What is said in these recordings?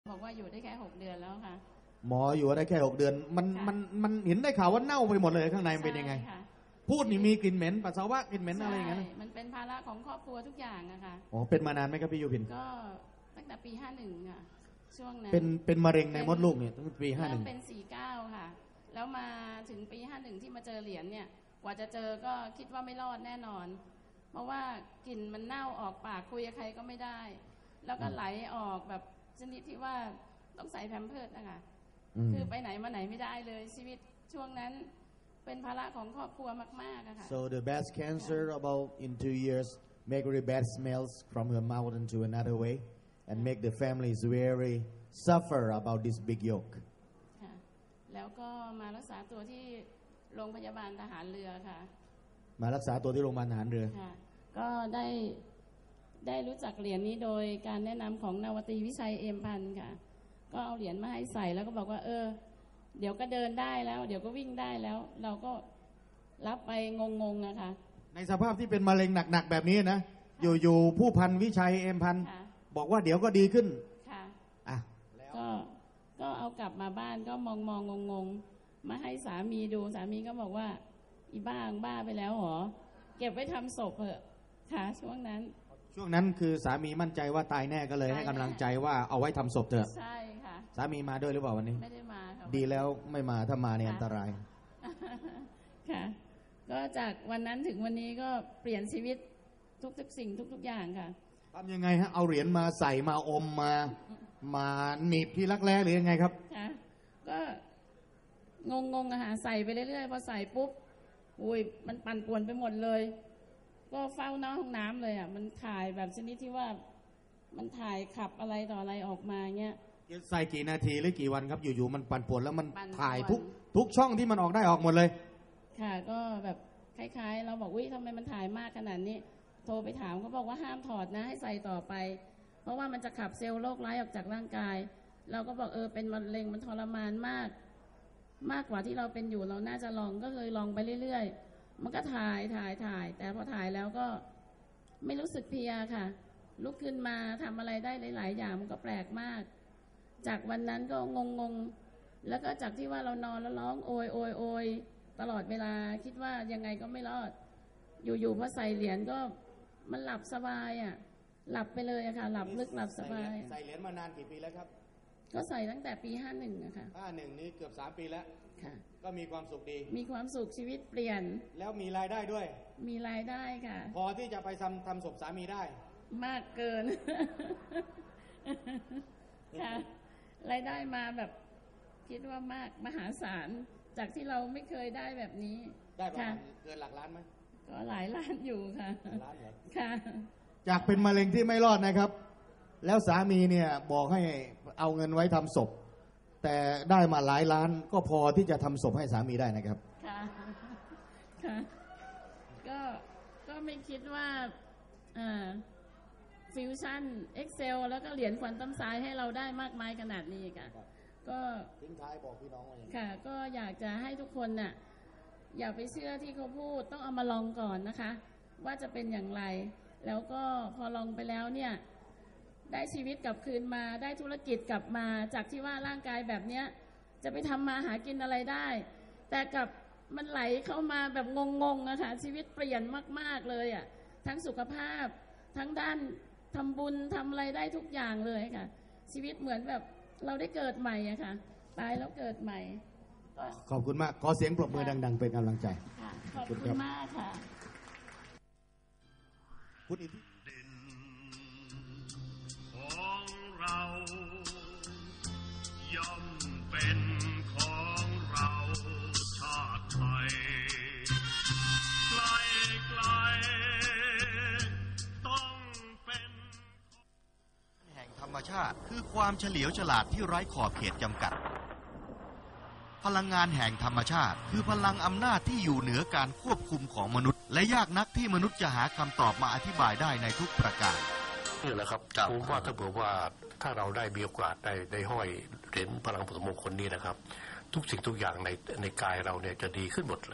บอกว่าอยู่ได้แค่6 เดือนแล้วค่ะหมออยู่ได้แค่6 เดือนมันเห็นได้ข่าวว่าเน่าไปหมดเลยข้างในเป็นยังไงพูดนี่มีกลิ่นเหม็นปัสสาวะกลิ่นเหม็นอะไรอย่างเงี้ยมันเป็นภาระของครอบครัวทุกอย่างอะค่ะอ๋อเป็นมานานไหมครับพี่ยุพินก็ตั้งแต่ปี51ค่ะช่วงนั้นเป็นมะเร็งในมดลูกเนี่ยตั้งแต่ปี51 เป็น49ค่ะแล้วมาถึงปี51ที่มาเจอเหรียญเนี่ยกว่าจะเจอก็คิดว่าไม่รอดแน่นอนเพราะว่ากลิ่นมันเน่าออกปากคุยกับใครก็ไม่ได้แล้วก็ไหลออกแบบชนิดที่ว่าต้องใส่แพมเพิร์สนะคะคือไปไหนมาไหนไม่ได้เลยชีวิตช่วงนั้นเป็นภาระของครอบครัวมากๆนะคะ So the breast cancer about in 2 years make very bad smells from her mouth into another way and make the families very suffer about this big yoke ค่ะแล้วก็มารักษาตัวที่โรงพยาบาลทหารเรือค่ะมารักษาตัวที่โรงพยาบาลทหารเรือค่ะก็ได้รู้จักเหรียญนี้โดยการแนะนำของนาวตรีวิชัยเอมพันธ์ค่ะก็เอาเหรียญมาให้ใส่แล้วก็บอกว่าเดี๋ยวก็เดินได้แล้วเดี๋ยวก็วิ่งได้แล้วเราก็รับไปงงๆนะคะในสภาพที่เป็นมะเร็งหนักๆแบบนี้นะอยู่ผู้พันวิชัยเอมพันธ์บอกว่าเดี๋ยวก็ดีขึ้นค่ะอ่ะก็เอากลับมาบ้านก็มองงงๆมาให้สามีดูสามีก็บอกว่าอีบ้าไปแล้วหรอเก็บไว้ทำศพเถอะค่ะช่วงนั้นคือสามีมั่นใจว่าตายแน่ก็เลยให้กำลังใจว่าเอาไว้ทำศพเถอะใช่ค่ะสามีมาด้วยหรือเปล่าวันนี้ไม่ได้มาค่ะดีแล้วไม่มาถ้ามาเนี่ยอันตรายค่ะก็จากวันนั้นถึงวันนี้ก็เปลี่ยนชีวิตทุกสิ่งทุกอย่างค่ะทำยังไงฮะเอาเหรียญมาใส่มาอมมาหนีบที่รักแร้หรือยังไงครับค่ะก็งงอะค่ะใส่ไปเรื่อยๆพอใส่ปุ๊บอุ้ยมันปั่นป่วนไปหมดเลยก็เฝ้าห้องน้ำเลยอะมันถ่ายแบบชนิดที่ว่ามันถ่ายขับอะไรต่ออะไรออกมาเงี้ยใส่กี่นาทีหรือกี่วันครับอยู่ๆมันปั่นป่วนแล้วมันถ่ายทุกช่องที่มันออกได้ออกหมดเลยค่ะก็แบบคล้ายๆเราบอกวิทำไมมันถ่ายมากขนาดนี้โทรไปถามเขาบอกว่าห้ามถอดนะให้ใส่ต่อไปเพราะว่ามันจะขับเซลล์โรคร้ายออกจากร่างกายเราก็บอกเป็นมะเร็งมันทรมานมากกว่าที่เราเป็นอยู่เราน่าจะลองก็เลยลองไปเรื่อยๆมันก็ถ่ายแต่พอถ่ายแล้วก็ไม่รู้สึกเพลียค่ะลุกขึ้นมาทำอะไรได้หลายๆอย่างมันก็แปลกมากจากวันนั้นก็งงแล้วก็จากที่ว่าเรานอนแล้วร้องโอยตลอดเวลาคิดว่ายังไงก็ไม่รอดอยู่พอใส่เหรียญก็มันหลับสบายอ่ะหลับไปเลยอะค่ะหลับลึกหลับสบายใส่เหรียญมานานกี่ปีแล้วครับก็ใส่ตั้งแต่ปี51อะค่ะ 51นี้เกือบ3 ปีแล้วค่ะก็มีความสุขดีมีความสุขชีวิตเปลี่ยนแล้วมีรายได้ด้วยมีรายได้ค่ะพอที่จะไปทำศพสามีได้มากเกินค่ะรายได้มาแบบคิดว่ามากมหาศาลจากที่เราไม่เคยได้แบบนี้ได้ประมาณเกินหลักล้านไหมก็หลายล้านอยู่ค่ะล้านเหรอค่ะจากเป็นมะเร็งที่ไม่รอดนะครับแล้วสามีเนี่ยบอกให้เอาเงินไว้ทำศพแต่ได้มาหลายล้านก็พอที่จะทำศพให้สามีได้นะครับค่ะค่ะก็ไม่คิดว่าฟิวชั่น Excel แล้วก็เหรียญควอนตัมไซน์ให้เราได้มากมายขนาดนี้ค่ะก็ทิ้งท้ายบอกพี่น้องว่าอย่างนี้ค่ะก็อยากจะให้ทุกคนน่ะอย่าไปเชื่อที่เขาพูดต้องเอามาลองก่อนนะคะว่าจะเป็นอย่างไรแล้วก็พอลองไปแล้วเนี่ยได้ชีวิตกลับคืนมาได้ธุรกิจกลับมาจากที่ว่าร่างกายแบบเนี้ยจะไปทำมาหากินอะไรได้แต่กับมันไหลเข้ามาแบบงงๆนะคะชีวิตเปลี่ยนมากๆเลยอ่ะทั้งสุขภาพทั้งด้านทำบุญทำอะไรได้ทุกอย่างเลยค่ะชีวิตเหมือนแบบเราได้เกิดใหม่อะค่ะตายแล้วเกิดใหม่ขอบคุณมากขอเสียงปรบมือดังๆเป็นกำลังใจขอบคุณมากค่ะคุณอิทธิของเราย่อมเป็นของเราชาติไทยไกลต้องเป็นแห่งธรรมชาติคือความเฉลียวฉลาดที่ไร้ขอบเขตจำกัดพลังงานแห่งธรรมชาติคือพลังอำนาจที่อยู่เหนือการควบคุมของมนุษย์และยากนักที่มนุษย์จะหาคำตอบมาอธิบายได้ในทุกประการนี่แหละครับผมว่าถ้าเผื่อว่าถ้าเราได้มีโอกาสได้ห้อยเหรียญพลังผสมมงคลนี้นะครับทุกสิ่งทุกอย่างในกายเราเนี่ยจะดีขึ้นหมดเลย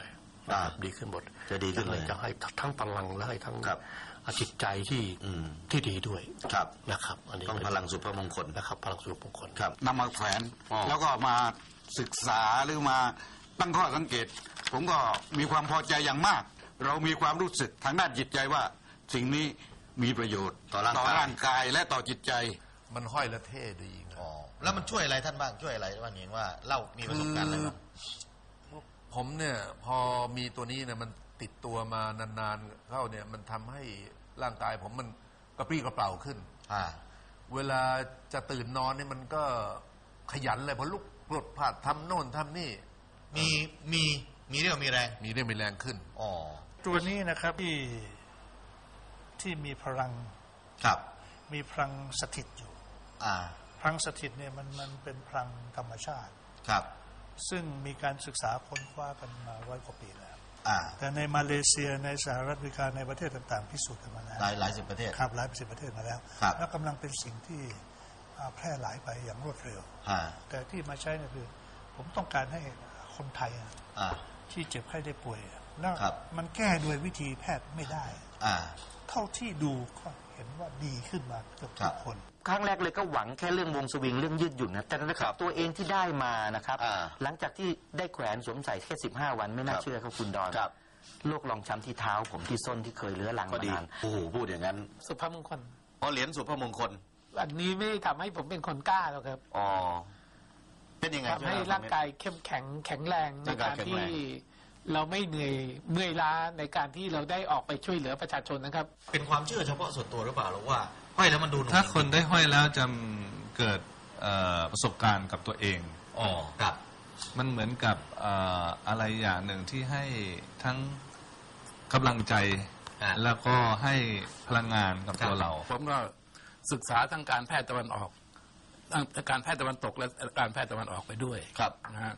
ดีขึ้นหมดจะดีขึ้นเลยจะให้ทั้งพลังและให้ทั้งครับจิตใจที่ดีด้วยครับนะครับอันนี้ต้องพลังสุภมงคลนะครับพลังสุภมงคลครับนำมาแขวนอ๋อแล้วก็มาศึกษาหรือมาตั้งข้อสังเกต ผมก็มีความพอใจอย่างมาก เรามีความรู้สึกทางด้านจิตใจว่าสิ่งนี้มีประโยชน์ต่อร่างกายและต่อจิตใจมันห้อยและเท่ดีนะอ๋อแล้วมันช่วยอะไรท่านบ้างช่วยอะไรบ้างเห็นว่าเล่ามีประสบการณ์อะไรบ้างผมเนี่ยพอมีตัวนี้เนี่ยมันติดตัวมานานๆเข้าเนี่ยมันทำให้ร่างกายผมมันกระปรี้กระเปร่าขึ้น เวลาจะตื่นนอนเนี่ยมันก็ขยันเลยพอลุกปลดผ่าทำโน่นทำนี่มีเรี่ยวมีแรงมีเรี่ยวมีแรงขึ้นอ๋อตัวนี้นะครับที่มีพลังครับมีพลังสถิตอยู่ พลังสถิตเนี่ยมันเป็นพลังธรรมชาติครับซึ่งมีการศึกษาค้นคว้ากันมา100 กว่าปีแล้วอ่าแต่ในมาเลเซียในสหรัฐอเมริกาในประเทศต่างๆพิสูจน์กันมาแล้วหลายสิบประเทศครับหลายสิบประเทศมาแล้วครับแล้วกำลังเป็นสิ่งที่แพร่หลายไปอย่างรวดเร็ว แต่ที่มาใช้เนี่ยคือผมต้องการให้คนไทยที่เจ็บไข้ได้ป่วยแล้วครับมันแก้ด้วยวิธีแพทย์ไม่ได้ เท่าที่ดูก็เห็นว่าดีขึ้นมาเกือบทุกคนครั้งแรกเลยก็หวังแค่เรื่องวงสวิงเรื่องยืดหยุ่นนะแต่นะครับตัวเองที่ได้มานะครับหลังจากที่ได้แขวนสวมใส่แค่15 วันไม่น่าเชื่อครับคุณดอนโรครองช้ำที่เท้าผมที่ส้นที่เคยเลื้อรังมานานโอ้โหพูดอย่างนั้นสุภมงคลเพราะเหรียญสุภมงคลอันนี้ไม่ทำให้ผมเป็นคนกล้าหรอกครับอ๋อเป็นยังไงทำให้ร่างกายเข้มแข็งแข็งแรงในการที่เราไม่เหนื่อยล้าในการที่เราได้ออกไปช่วยเหลือประชาชนนะครับเป็นความเชื่อเฉพาะส่วนตัวหรือเปล่าหรือว่าห้อยแล้วมันดูหนุ่มถ้าคนได้ห้อยแล้วจะเกิดประสบการณ์กับตัวเองอ๋อครับมันเหมือนกับอะไรอย่างหนึ่งที่ให้ทั้งกำลังใจแล้วก็ให้พลังงานกับตัวเราผมก็ศึกษาทั้งการแพทย์ตะวันออกทั้งการแพทย์ตะวันตกและการแพทย์ตะวันออกไปด้วยครับนะฮะ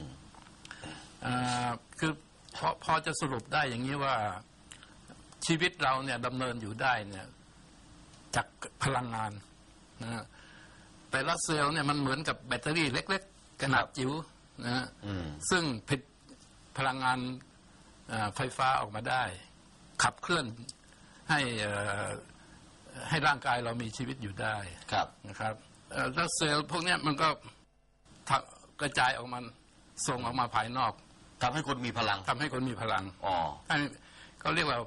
คือพอจะสรุปได้อย่างนี้ว่าชีวิตเราเนี่ยดำเนินอยู่ได้เนี่ยจากพลังงานนะฮะแต่ละเซลล์เนี่ยมันเหมือนกับแบตเตอรี่เล็กๆขนาดจิ๋วนะฮะซึ่งผลิตพลังงานไฟฟ้าออกมาได้ ขับเคลื่อนให้ร่างกายเรามีชีวิตอยู่ได้นะครับแล้วเซลล์พวกนี้มันก็กระจายออกมาส่งออกมาภายนอกทำให้คนมีพลังเขาเรียกว่า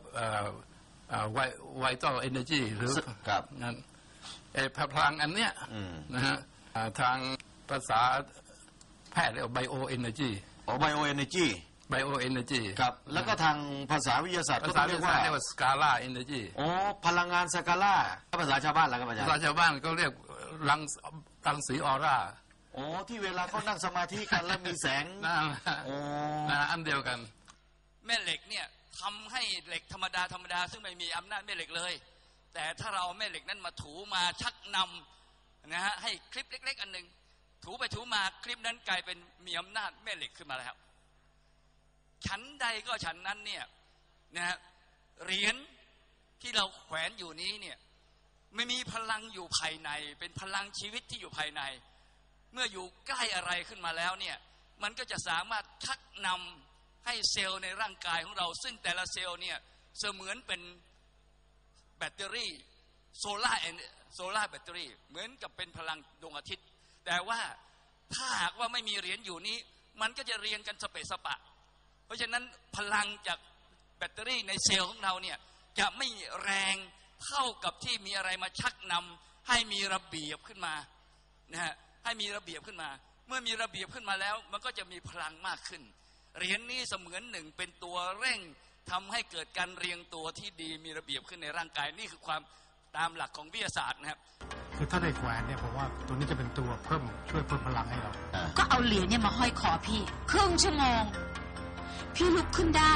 vital energy หรือนั้นพลังอันเนี้ยนะฮะทางภาษาแพทย์เรียกว่า bio energy bio energy ครับแล้วก็ทางภาษาวิทยาศาสตร์ก็เรียกว่า scalar energy พลังงานสกาล่าภาษาชาวบ้านแล้วครับอาจารย์ภาษาชาวบ้านก็เรียกรังสีออร่าที่เวลาเขานั่งสมาธิกันแล้วมีแสงอันเดียวกันแม่เหล็กเนี่ยทำให้เหล็กธรรมดาซึ่งไม่มีอำนาจแม่เหล็กเลยแต่ถ้าเราแม่เหล็กนั้นมาถูมาชักนำนะฮะให้คลิปเล็กๆอันหนึ่งถูไปถูมาคลิปนั้นกลายเป็นมีอำนาจแม่เหล็กขึ้นมาแล้วฉันใดก็ฉันนั้นเนี่ยนะฮะเหรียญที่เราแขวนอยู่นี้เนี่ยไม่มีพลังอยู่ภายในเป็นพลังชีวิตที่อยู่ภายในเมื่ออยู่ใกล้อะไรขึ้นมาแล้วเนี่ยมันก็จะสามารถชักนำให้เซลล์ในร่างกายของเราซึ่งแต่ละเซลล์เนี่ยเสมือนเป็นแบตเตอรี่โซล่าแบตเตอรี่เหมือนกับเป็นพลังดวงอาทิตย์แต่ว่าถ้าหากว่าไม่มีเหรียญอยู่นี้มันก็จะเรียงกันสเปะสปะเพราะฉะนั้นพลังจากแบตเตอรี่ในเซลล์ของเราเนี่ยจะไม่แรงเท่ากับที่มีอะไรมาชักนำให้มีระเบียบขึ้นมานะฮะให้มีระเบียบขึ้นมาเมื่อมีระเบียบขึ้นมาแล้วมันก็จะมีพลังมากขึ้นเหรียญนี้เสมือนหนึ่งเป็นตัวเร่งทำให้เกิดการเรียงตัวที่ดีมีระเบียบขึ้นในร่างกายนี่คือความตามหลักของวิทยาศาสตร์นะครับคือถ้าได้แขวนเนี่ยผมว่าตัวนี้จะเป็นตัวช่วยเพิ่มพลังให้เราก็เอาเหรียญเนี่ยมาห้อยคอพี่ครึ่งชั่วโมงพี่ลุกขึ้นได้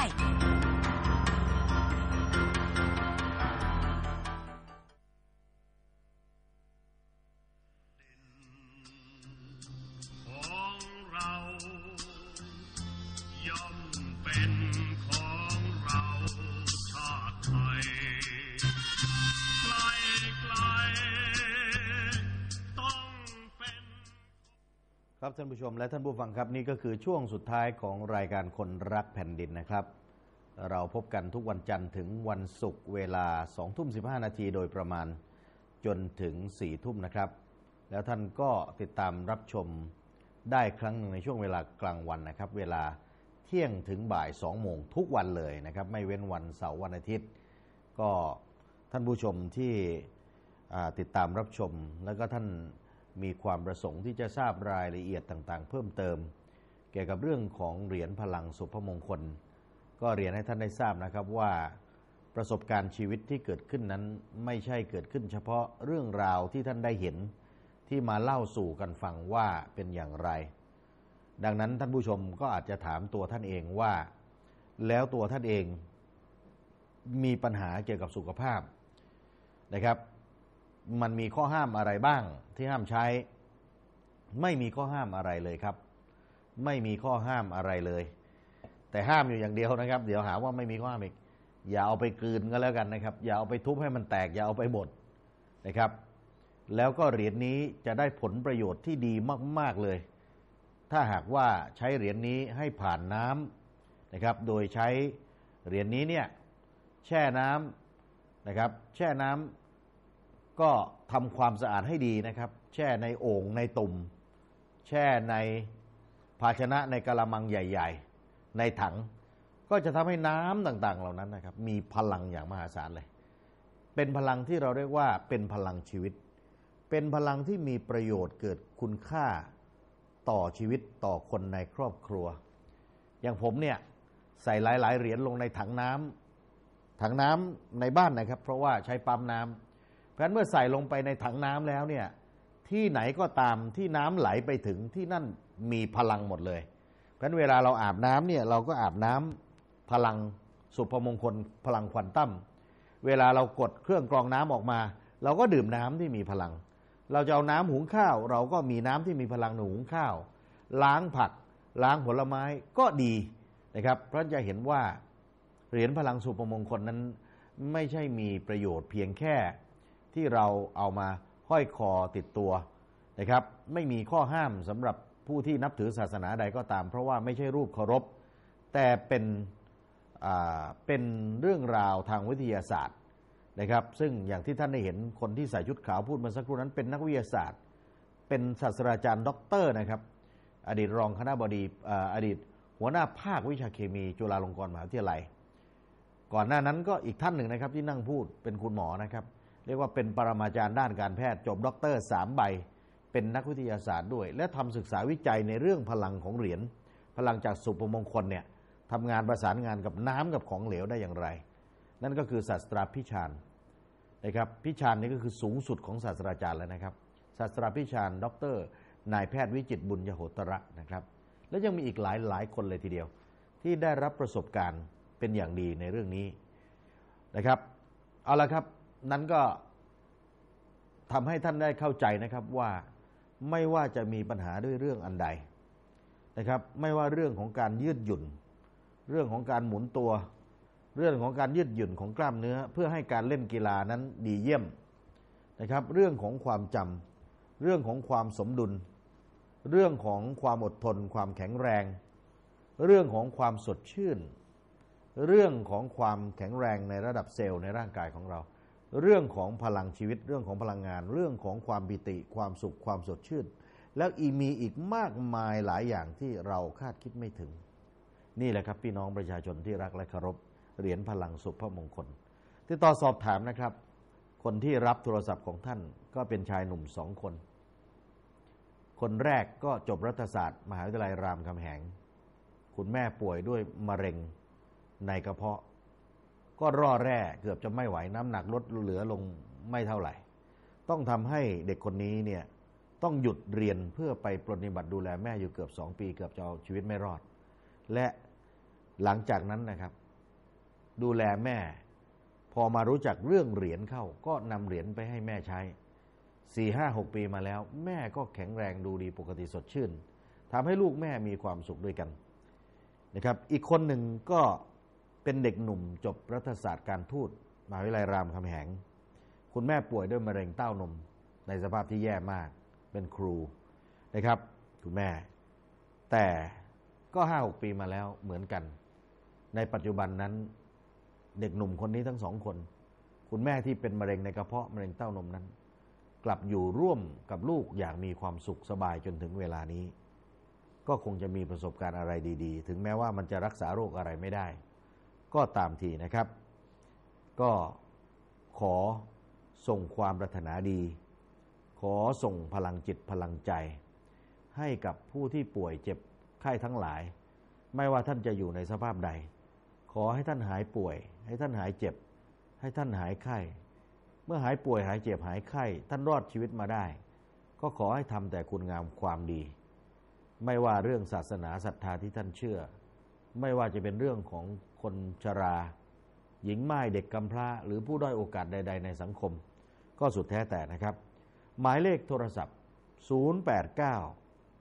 ของเราย่อมเป็นของเราชาติไทยไกลต้องเป็นครับท่านผู้ชมและท่านผู้ฟังครับนี่ก็คือช่วงสุดท้ายของรายการคนรักแผ่นดินนะครับเราพบกันทุกวันจันทร์ถึงวันศุกร์เวลา 20:15 นาทีโดยประมาณจนถึง 4 ทุ่มนะครับแล้วท่านก็ติดตามรับชมได้ครั้งหนึ่งในช่วงเวลากลางวันนะครับเวลาเที่ยงถึงบ่าย 2 โมงทุกวันเลยนะครับไม่เว้นวันเสาร์วันอาทิตย์ก็ท่านผู้ชมที่ติดตามรับชมแล้วก็ท่านมีความประสงค์ที่จะทราบรายละเอียดต่างๆเพิ่มเติมเกี่ยวกับเรื่องของเหรียญพลังสุภมงคลก็เรียนให้ท่านได้ทราบนะครับว่าประสบการณ์ชีวิตที่เกิดขึ้นนั้นไม่ใช่เกิดขึ้นเฉพาะเรื่องราวที่ท่านได้เห็นที่มาเล่าสู่กันฟังว่าเป็นอย่างไรดังนั้นท่านผู้ชมก็อาจจะถามตัวท่านเองว่าแล้วตัวท่านเองมีปัญหาเกี่ยวกับสุขภาพนะครับมันมีข้อห้ามอะไรบ้างที่ห้ามใช้ไม่มีข้อห้ามอะไรเลยครับไม่มีข้อห้ามอะไรเลยแต่ห้ามอยู่อย่างเดียวนะครับเดี๋ยวหาว่าไม่มีข้อห้ามอีกอย่าเอาไปกลืนก็แล้วกันนะครับอย่าเอาไปทุบให้มันแตกอย่าเอาไปบดนะครับแล้วก็เหรียญนี้จะได้ผลประโยชน์ที่ดีมากๆเลยถ้าหากว่าใช้เหรียญนี้ให้ผ่านน้ำนะครับโดยใช้เหรียญนี้เนี่ยแช่น้ำนะครับแช่น้ำก็ทำความสะอาดให้ดีนะครับแช่ในโอ่งในตุ่มแช่ในภาชนะในกะละมังใหญ่ๆในถังก็จะทำให้น้ำต่างๆเหล่านั้นนะครับมีพลังอย่างมหาศาลเลยเป็นพลังที่เราเรียกว่าเป็นพลังชีวิตเป็นพลังที่มีประโยชน์เกิดคุณค่าต่อชีวิตต่อคนในครอบครัวอย่างผมเนี่ยใส่หลายๆเหรียญลงในถังน้ำในบ้านนะครับเพราะว่าใช้ปั๊มน้ำเพราะฉะนั้นเมื่อใส่ลงไปในถังน้ำแล้วเนี่ยที่ไหนก็ตามที่น้ำไหลไปถึงที่นั่นมีพลังหมดเลยเพราะฉะนั้นเวลาเราอาบน้ำเนี่ยเราก็อาบน้ำพลังสุภมงคลพลังควอนตัมเวลาเรากดเครื่องกรองน้ำออกมาเราก็ดื่มน้ำที่มีพลังเราจะเอาน้ำหุงข้าวเราก็มีน้ำที่มีพลังหุงข้าวล้างผักล้างผลไม้ก็ดีนะครับเพราะจะเห็นว่าเหรียญพลังสุภมงคลนั้นไม่ใช่มีประโยชน์เพียงแค่ที่เราเอามาห้อยคอติดตัวนะครับไม่มีข้อห้ามสำหรับผู้ที่นับถือศาสนาใดก็ตามเพราะว่าไม่ใช่รูปเคารพแต่เป็นเรื่องราวทางวิทยาศาสตร์นะครับซึ่งอย่างที่ท่านได้เห็นคนที่ใส่ชุดขาวพูดเมื่อสักครู่นั้นเป็นนักวิทยาศาสตร์เป็นศาสตราจารย์ด็อกเตอร์นะครับอดีตรองคณบดีอดีตหัวหน้าภาควิชาเคมีจุฬาลงกรณ์มหาวิทยาลัยก่อนหน้านั้นก็อีกท่านหนึ่งนะครับที่นั่งพูดเป็นคุณหมอนะครับเรียกว่าเป็นปรมาจารย์ด้านการแพทย์จบด็อกเตอร์3 ใบเป็นนักวิทยาศาสตร์ด้วยและทำศึกษาวิจัยในเรื่องพลังของเหรียญพลังจากสุภมงคลเนี่ยทำงานประสานงานกับน้ำกับของเหลวได้อย่างไรนั่นก็คือศาสตราพิชาญนะครับพิชาญนี่ก็คือสูงสุดของศาสตราจารย์แล้วนะครับศาสตราพิชาญดร.นายแพทย์วิจิตรบุญยโหตระนะครับและยังมีอีกหลายคนเลยทีเดียวที่ได้รับประสบการณ์เป็นอย่างดีในเรื่องนี้นะครับเอาละครับนั้นก็ทำให้ท่านได้เข้าใจนะครับว่าไม่ว่าจะมีปัญหาด้วยเรื่องอันใดนะครับไม่ว่าเรื่องของการยืดหยุ่นเรื่องของการหมุนตัวเรื่องของการยืดหยุ่นของกล้ามเนื้อเพื่อให้การเล่นกีฬานั้นดีเยี่ยมนะครับเรื่องของความจำเรื่องของความสมดุลเรื่องของความอดทนความแข็งแรงเรื่องของความสดชื่นเรื่องของความแข็งแรงในระดับเซลล์ในร่างกายของเราเรื่องของพลังชีวิตเรื่องของพลังงานเรื่องของความปิติความสุขความสดชื่นแล้วมีอีกมากมายหลายอย่างที่เราคาดคิดไม่ถึงนี่แหละครับพี่น้องประชาชนที่รักและเคารพเหรียญพลังสุภมงคลติดต่อสอบถามนะครับคนที่รับโทรศัพท์ของท่านก็เป็นชายหนุ่ม2 คนคนแรกก็จบรัฐศาสตร์มหาวิทยาลัยรามคำแหงคุณแม่ป่วยด้วยมะเร็งในกระเพาะก็ร่อแร่เกือบจะไม่ไหวน้ำหนักลดเหลือลงไม่เท่าไหร่ต้องทำให้เด็กคนนี้เนี่ยต้องหยุดเรียนเพื่อไปปฏิบัติดูแลแม่อยู่เกือบ2 ปีเกือบจะเอาชีวิตไม่รอดและหลังจากนั้นนะครับดูแลแม่พอมารู้จักเรื่องเหรียญเข้าก็นำเหรียญไปให้แม่ใช้ 4-5-6 ปีมาแล้วแม่ก็แข็งแรงดูดีปกติสดชื่นทำให้ลูกแม่มีความสุขด้วยกันนะครับอีกคนหนึ่งก็เป็นเด็กหนุ่มจบรัฐศาสตร์การทูตมหาวิทยาลัยรามคำแหงคุณแม่ป่วยด้วยมะเร็งเต้านมในสภาพที่แย่มากเป็นครูนะครับคุณแม่แต่ก็ 5-6 ปีมาแล้วเหมือนกันในปัจจุบันนั้นเด็กหนุ่มคนนี้ทั้งสองคนคุณแม่ที่เป็นมะเร็งในกระเพาะมะเร็งเต้านมนั้นกลับอยู่ร่วมกับลูกอย่างมีความสุขสบายจนถึงเวลานี้ก็คงจะมีประสบการณ์อะไรดีๆถึงแม้ว่ามันจะรักษาโรคอะไรไม่ได้ก็ตามทีนะครับก็ขอส่งความปรารถนาดีขอส่งพลังจิตพลังใจให้กับผู้ที่ป่วยเจ็บไข้ทั้งหลายไม่ว่าท่านจะอยู่ในสภาพใดขอให้ท่านหายป่วยให้ท่านหายเจ็บให้ท่านหายไข้เมื่อหายป่วยหายเจ็บหายไข้ท่านรอดชีวิตมาได้ก็ขอให้ทำแต่คุณงามความดีไม่ว่าเรื่องศาสนาศรัทธาที่ท่านเชื่อไม่ว่าจะเป็นเรื่องของคนชราหญิงม่ายเด็กกำพร้าหรือผู้ด้อยโอกาสใดๆในสังคมก็สุดแท้แต่นะครับหมายเลขโทรศัพท์089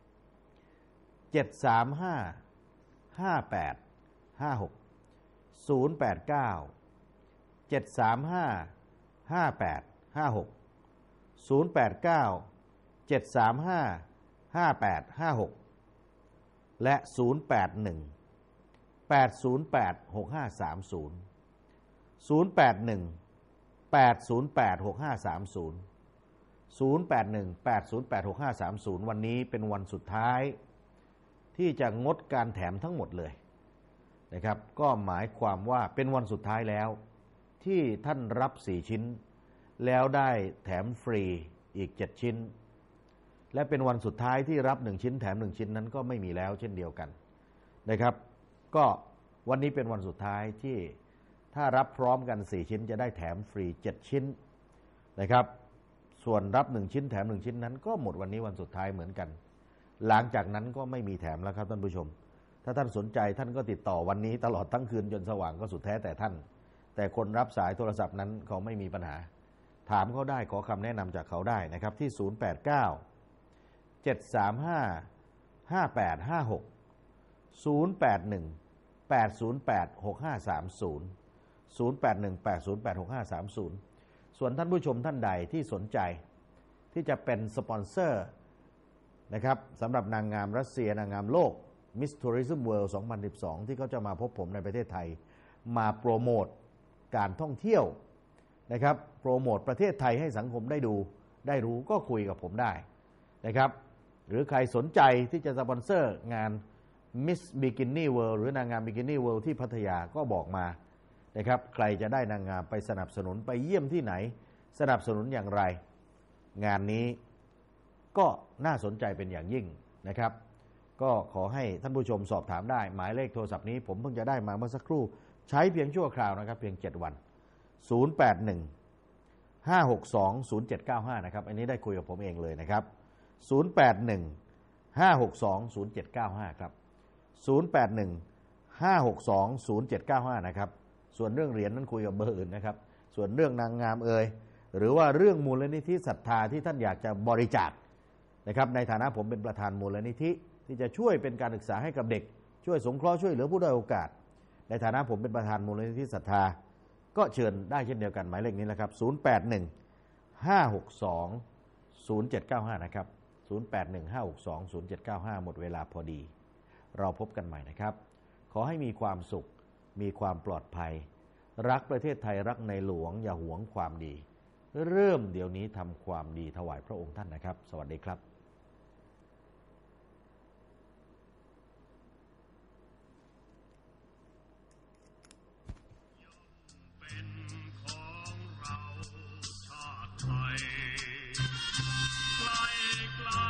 735 5856 089 735 5856 089 735 5856และ081 808 6530 081 808 6530 081 808 6530วันนี้เป็นวันสุดท้ายที่จะงดการแถมทั้งหมดเลยนะครับก็หมายความว่าเป็นวันสุดท้ายแล้วที่ท่านรับ4ชิ้นแล้วได้แถมฟรีอีก7ชิ้นและเป็นวันสุดท้ายที่รับ1ชิ้นแถม1ชิ้นนั้นก็ไม่มีแล้วเช่นเดียวกันนะครับก็วันนี้เป็นวันสุดท้ายที่ถ้ารับพร้อมกัน4ชิ้นจะได้แถมฟรี7ชิ้นนะครับส่วนรับ1ชิ้นแถม1ชิ้นนั้นก็หมดวันนี้วันสุดท้ายเหมือนกันหลังจากนั้นก็ไม่มีแถมแล้วครับท่านผู้ชมถ้าท่านสนใจท่านก็ติดต่อวันนี้ตลอดทั้งคืนจนสว่างก็สุดแท้แต่ท่านแต่คนรับสายโทรศัพท์นั้นเขาไม่มีปัญหาถามเขาได้ขอคำแนะนำจากเขาได้นะครับที่089 735 5856 081 808 6530 081 808 6530ส่วนท่านผู้ชมท่านใดที่สนใจที่จะเป็นสปอนเซอร์นะครับสำหรับนางงามรัสเซียนางงามโลก Miss Tourism World 2012 ที่เขาจะมาพบผมในประเทศไทยมาโปรโมทการท่องเที่ยวนะครับโปรโมทประเทศไทยให้สังคมได้ดูได้รู้ก็คุยกับผมได้นะครับหรือใครสนใจที่จะสปอนเซอร์งาน Miss Bikini World หรือนางงาม Bikini World ที่พัทยาก็บอกมานะครับใครจะได้นางงามไปสนับสนุนไปเยี่ยมที่ไหนสนับสนุนอย่างไรงานนี้ก็น่าสนใจเป็นอย่างยิ่งนะครับก็ขอให้ท่านผู้ชมสอบถามได้หมายเลขโทรศัพท์นี้ผมเพิ่งจะได้มาเมื่อสักครู่ใช้เพียงชั่วคราวนะครับเพียง7วัน081 562 0795นะครับอันนี้ได้คุยกับผมเองเลยนะครับ081 562 0795ครับ081 562 0795นะครับส่วนเรื่องเหรียญนั้นคุยกับเบอร์อื่นนะครับส่วนเรื่องนางงามหรือว่าเรื่องมูลนิธิศรัทธาที่ท่านอยากจะบริจาคนะครับในฐานะผมเป็นประธานมูลนิธิที่จะช่วยเป็นการศึกษาให้กับเด็กช่วยสงเคราะห์ช่วยเหลือผู้ด้อยโอกาสในฐานะผมเป็นประธานมูลนิธิศรัทธาก็เชิญได้เช่นเดียวกันหมายเลขนี้นะครับ081 562 0795นะครับ081 562 0795หมดเวลาพอดีเราพบกันใหม่นะครับขอให้มีความสุขมีความปลอดภัยรักประเทศไทยรักในหลวงอย่าหวงความดีเริ่มเดี๋ยวนี้ทำความดีถวายพระองค์ท่านนะครับสวัสดีครับเป็นของเราชาติไทยไกลไกล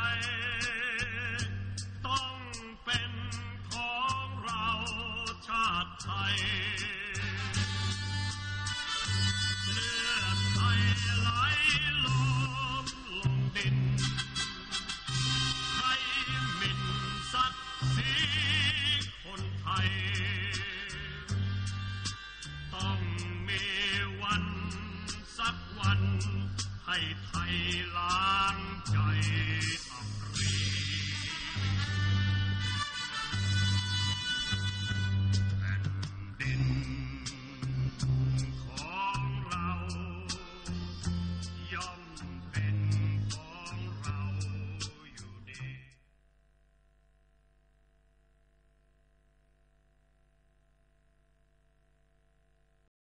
ต้องเป็นของเราชาติไทยเลือดไทยไหลลงดินให้หมิ่นศักดิ์ศรีคนไทยต้องมีวันสักวันให้ไทยล้างใจอับปรี